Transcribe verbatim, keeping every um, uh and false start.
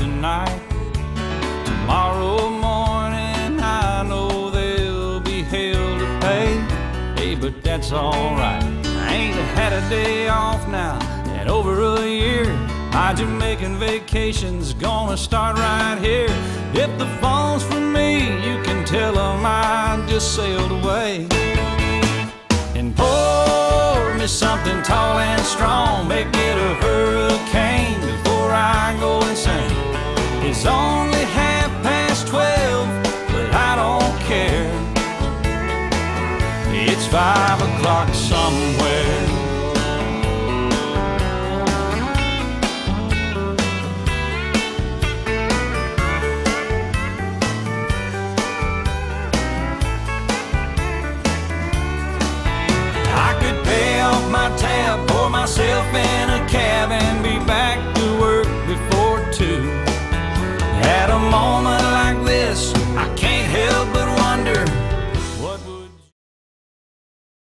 tonight. Tomorrow morning I know there'll be hell to pay. Hey, but that's alright. I ain't had a day off now in over a year. My Jamaican vacation's gonna start right here. If the phone's for me, you can tell them I just sailed away. And pour me something tall and strong, make it a hurricane before I go insane. It's only half past twelve, but I don't care. It's five o'clock somewhere. I could pay off my tab, pour myself in